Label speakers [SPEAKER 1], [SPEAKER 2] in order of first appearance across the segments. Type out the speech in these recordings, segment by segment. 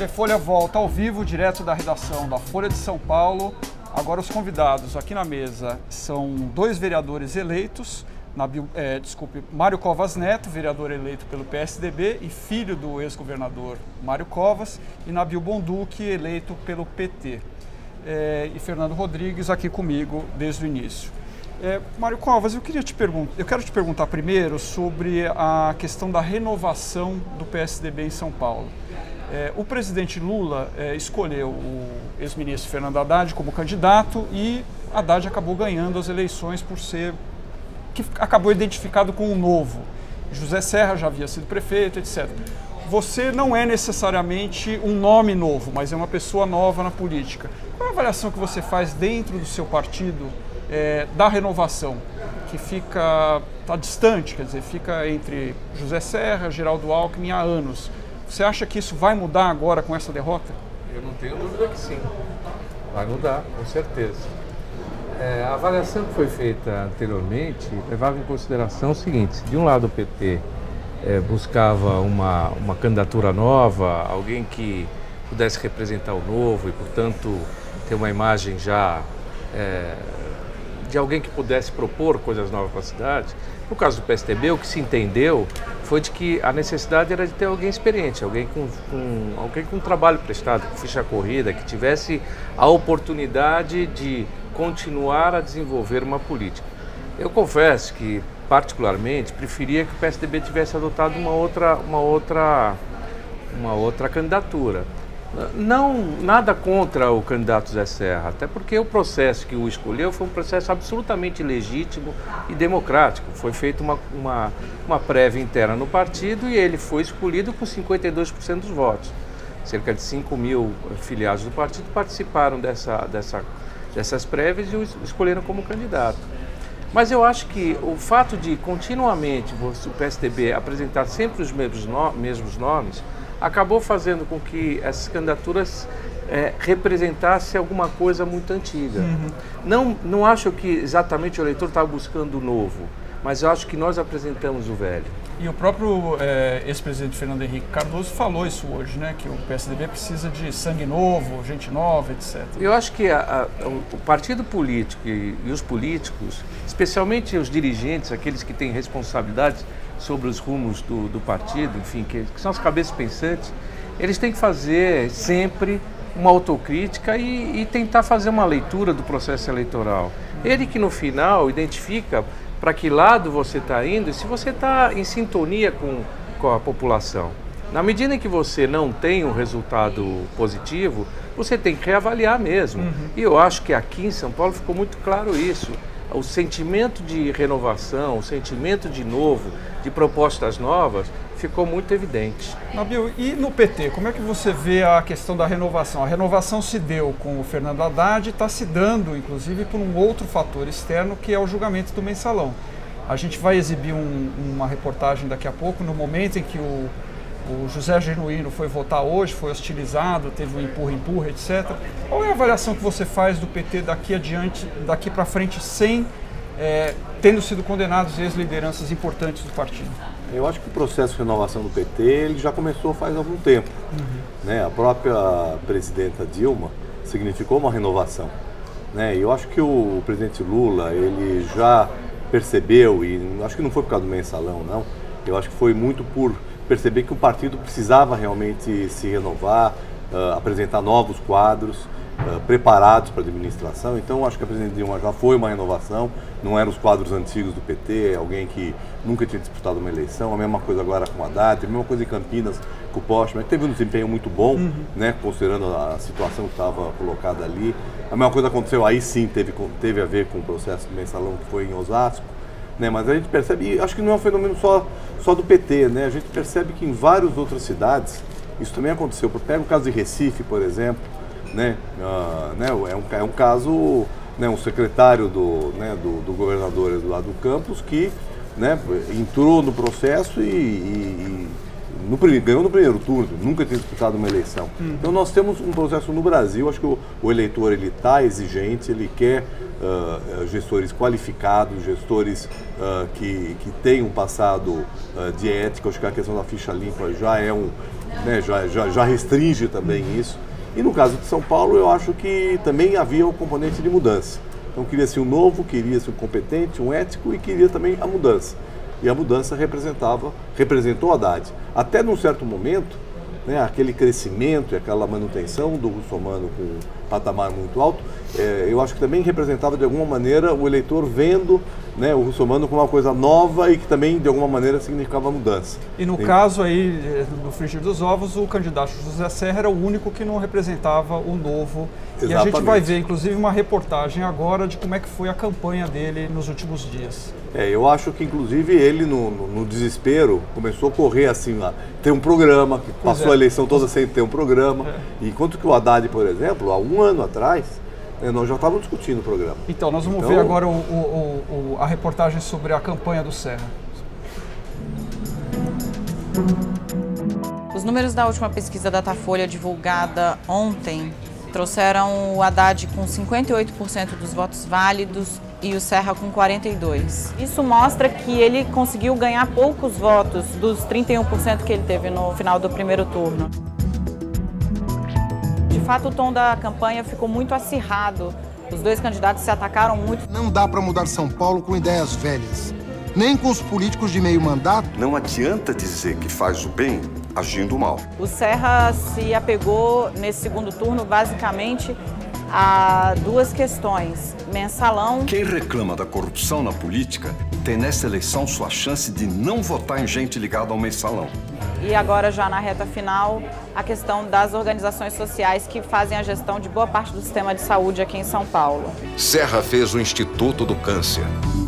[SPEAKER 1] TV Folha volta ao vivo, direto da redação da Folha de São Paulo. Agora os convidados aqui na mesa são dois vereadores eleitos, Mário Covas Neto, vereador eleito pelo PSDB e filho do ex-governador Mário Covas, e Nabil Bonduki, eleito pelo PT. E Fernando Rodrigues aqui comigo desde o início. Mário Covas, eu quero te perguntar primeiro sobre a questão da renovação do PSDB em São Paulo. O presidente Lula escolheu o ex-ministro Fernando Haddad como candidato e Haddad acabou ganhando as eleições por ser que acabou identificado com o novo. José Serra já havia sido prefeito, etc. Você não é necessariamente um nome novo, mas é uma pessoa nova na política. Qual é a avaliação que você faz dentro do seu partido da renovação, que está distante, quer dizer, fica entre José Serra, Geraldo Alckmin há anos? Você acha que isso vai mudar agora com essa derrota?
[SPEAKER 2] Eu não tenho dúvida que sim. Vai mudar, com certeza. A avaliação que foi feita anteriormente levava em consideração o seguinte: de um lado o PT buscava uma candidatura nova, alguém que pudesse representar o novo e, portanto, ter uma imagem já de alguém que pudesse propor coisas novas para a cidade. No caso do PSDB, o que se entendeu foi de que a necessidade era de ter alguém experiente, alguém com trabalho prestado, com ficha corrida, que tivesse a oportunidade de continuar a desenvolver uma política. Eu confesso que, particularmente, preferia que o PSDB tivesse adotado uma outra candidatura. Nada contra o candidato Zé Serra, até porque o processo que o escolheu foi um processo absolutamente legítimo e democrático. Foi feita uma prévia interna no partido e ele foi escolhido com 52% dos votos. Cerca de 5 mil filiados do partido participaram dessas prévias e o escolheram como candidato. Mas eu acho que o fato de continuamente o PSDB apresentar sempre os mesmos nomes acabou fazendo com que essas candidaturas representassem alguma coisa muito antiga. Não acho que exatamente o eleitor estava buscando o novo, mas eu acho que nós apresentamos o velho.
[SPEAKER 1] E o próprio ex-presidente Fernando Henrique Cardoso falou isso hoje, né? Que o PSDB precisa de sangue novo, gente nova, etc.
[SPEAKER 2] Eu acho que o partido político e os políticos, especialmente os dirigentes, aqueles que têm responsabilidades sobre os rumos do partido, enfim, que são as cabeças pensantes, eles têm que fazer sempre uma autocrítica e tentar fazer uma leitura do processo eleitoral. Ele que no final identifica para que lado você está indo e se você está em sintonia com a população. Na medida em que você não tem um resultado positivo, você tem que reavaliar mesmo. E eu acho que aqui em São Paulo ficou muito claro isso. O sentimento de renovação, o sentimento de novo, de propostas novas, ficou muito evidente.
[SPEAKER 1] Nabil, e no PT, como é que você vê a questão da renovação? A renovação se deu com o Fernando Haddad e está se dando, inclusive, por um outro fator externo, que é o julgamento do Mensalão. A gente vai exibir uma reportagem daqui a pouco, no momento em que o José Genuíno foi votar hoje, foi hostilizado, teve um empurra-empurra, etc. Qual é a avaliação que você faz do PT daqui adiante, daqui para frente, sem tendo sido condenados ex-lideranças importantes do partido?
[SPEAKER 3] Eu acho que o processo de renovação do PT ele já começou faz algum tempo. Né? A própria presidenta Dilma significou uma renovação. Né? E eu acho que o presidente Lula ele já percebeu, e acho que não foi por causa do Mensalão, não. Eu acho que foi muito por perceber que o partido precisava realmente se renovar, apresentar novos quadros, preparados para a administração. Então acho que a presidente Dilma já foi uma renovação, não eram os quadros antigos do PT, alguém que nunca tinha disputado uma eleição, a mesma coisa agora com o Haddad, a mesma coisa em Campinas com o Postman, que teve um desempenho muito bom, né, considerando a situação que estava colocada ali. A mesma coisa aconteceu, aí sim teve a ver com o processo do Mensalão que foi em Osasco. Né, mas a gente percebe, e acho que não é um fenômeno só do PT, né? A gente percebe que em várias outras cidades isso também aconteceu. Pega o caso de Recife, por exemplo, né? É um caso, né, um secretário do governador Eduardo Campos que, né, entrou no processo e ganhou no primeiro turno, nunca tinha disputado uma eleição. Então nós temos um processo no Brasil, acho que o eleitor ele está exigente, ele quer gestores qualificados, gestores que têm um passado de ética. Acho que a questão da ficha limpa já é já restringe também isso. E no caso de São Paulo, eu acho que também havia um componente de mudança. Então queria-se um novo, queria-se um competente, um ético e queria também a mudança. E a mudança representou Haddad. Até num certo momento, né, aquele crescimento e aquela manutenção do russomano com um patamar muito alto, eu acho que também representava de alguma maneira o eleitor vendo, né, o russomano como uma coisa nova e que também de alguma maneira significava mudança.
[SPEAKER 1] E no caso aí, no frigir dos ovos, o candidato José Serra era o único que não representava o novo. Exatamente. E a gente vai ver, inclusive, uma reportagem agora de como é que foi a campanha dele nos últimos dias.
[SPEAKER 3] Eu acho que, inclusive, ele, no desespero, começou a correr assim, lá, ter um programa, que passou a eleição toda sem ter um programa. Enquanto que o Haddad, por exemplo, há um ano atrás, nós já estávamos discutindo o programa.
[SPEAKER 1] Então, nós vamos ver agora a reportagem sobre a campanha do Serra.
[SPEAKER 4] Os números da última pesquisa Datafolha divulgada ontem trouxeram o Haddad com 58% dos votos válidos e o Serra com 42%. Isso mostra que ele conseguiu ganhar poucos votos dos 31% que ele teve no final do primeiro turno. De fato, o tom da campanha ficou muito acirrado. Os dois candidatos se atacaram muito.
[SPEAKER 5] Não dá para mudar São Paulo com ideias velhas, nem com os políticos de meio mandato.
[SPEAKER 6] Não adianta dizer que faz o bem agindo mal.
[SPEAKER 4] O Serra se apegou nesse segundo turno basicamente a duas questões: mensalão.
[SPEAKER 6] Quem reclama da corrupção na política tem nessa eleição sua chance de não votar em gente ligada ao mensalão.
[SPEAKER 4] E agora, já na reta final, a questão das organizações sociais que fazem a gestão de boa parte do sistema de saúde aqui em São Paulo.
[SPEAKER 6] Serra fez o Instituto do Câncer.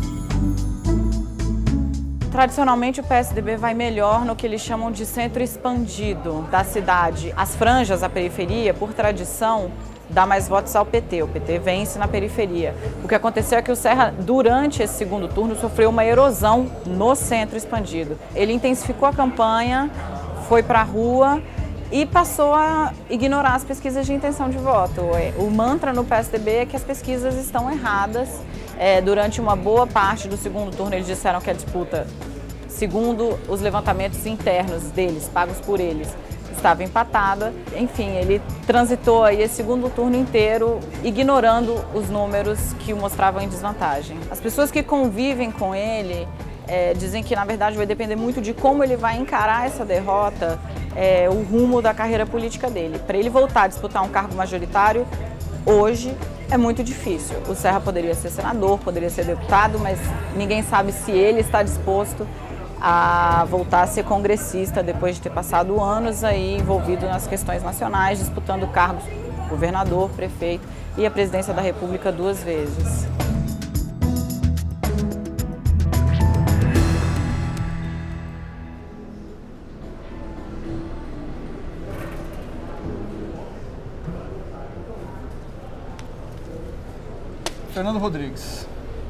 [SPEAKER 4] Tradicionalmente, o PSDB vai melhor no que eles chamam de centro expandido da cidade. As franjas, a periferia, por tradição, dá mais votos ao PT. O PT vence na periferia. O que aconteceu é que o Serra, durante esse segundo turno, sofreu uma erosão no centro expandido. Ele intensificou a campanha, foi para a rua e passou a ignorar as pesquisas de intenção de voto. O mantra no PSDB é que as pesquisas estão erradas. Durante uma boa parte do segundo turno, eles disseram que a disputa, segundo os levantamentos internos deles, pagos por eles, estava empatada. Enfim, ele transitou aí esse segundo turno inteiro ignorando os números que o mostravam em desvantagem. As pessoas que convivem com ele dizem que, na verdade, vai depender muito de como ele vai encarar essa derrota, o rumo da carreira política dele. Para ele voltar a disputar um cargo majoritário, hoje, é muito difícil. O Serra poderia ser senador, poderia ser deputado, mas ninguém sabe se ele está disposto a voltar a ser congressista depois de ter passado anos aí envolvido nas questões nacionais, disputando cargos governador, prefeito e a presidência da República 2 vezes.
[SPEAKER 1] Fernando Rodrigues.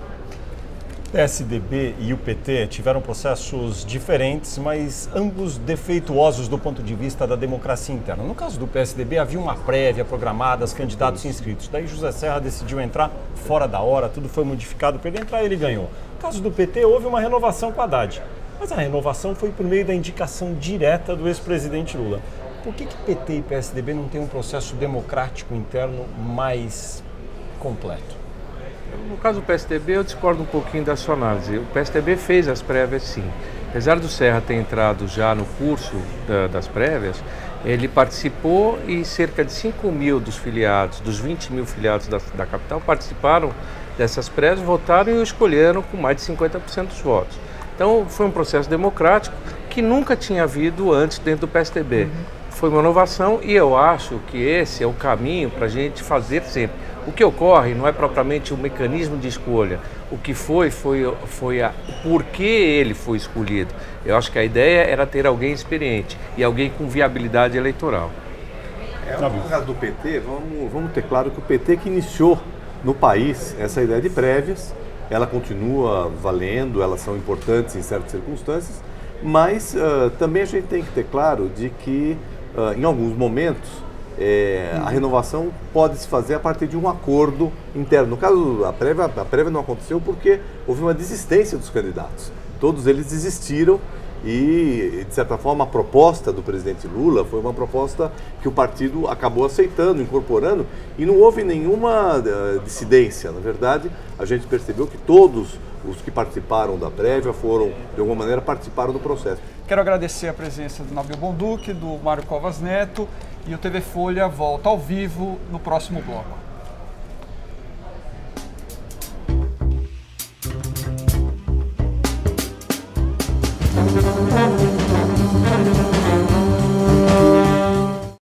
[SPEAKER 7] PSDB e o PT tiveram processos diferentes, mas ambos defeituosos do ponto de vista da democracia interna. No caso do PSDB, havia uma prévia programada, os candidatos inscritos. Daí José Serra decidiu entrar fora da hora, tudo foi modificado para ele entrar e ele ganhou. No caso do PT, houve uma renovação com Haddad, mas a renovação foi por meio da indicação direta do ex-presidente Lula. Por que PT e PSDB não têm um processo democrático interno mais completo?
[SPEAKER 2] No caso do PSDB, eu discordo um pouquinho da sua análise. O PSDB fez as prévias, sim. Apesar do Serra ter entrado já no curso das prévias, ele participou e cerca de 5 mil dos filiados, dos 20 mil filiados da capital, participaram dessas prévias, votaram e o escolheram com mais de 50% dos votos. Então, foi um processo democrático que nunca tinha havido antes dentro do PSDB. Foi uma inovação e eu acho que esse é o caminho para a gente fazer sempre. O que ocorre não é propriamente um mecanismo de escolha. O que foi por que ele foi escolhido. Eu acho que a ideia era ter alguém experiente e alguém com viabilidade eleitoral.
[SPEAKER 3] No caso do PT, vamos ter claro que o PT que iniciou no país essa ideia de prévias, ela continua valendo, elas são importantes em certas circunstâncias, mas também a gente tem que ter claro de que em alguns momentos a renovação pode se fazer a partir de um acordo interno. No caso, a prévia não aconteceu porque houve uma desistência dos candidatos. Todos eles desistiram e, de certa forma, a proposta do presidente Lula foi uma proposta que o partido acabou aceitando, incorporando, e não houve nenhuma dissidência. Na verdade, a gente percebeu que todos os que participaram da prévia foram, de alguma maneira, participaram do processo.
[SPEAKER 1] Quero agradecer a presença do Nabil Bonduque, do Mário Covas Neto, e o TV Folha volta ao vivo no próximo bloco.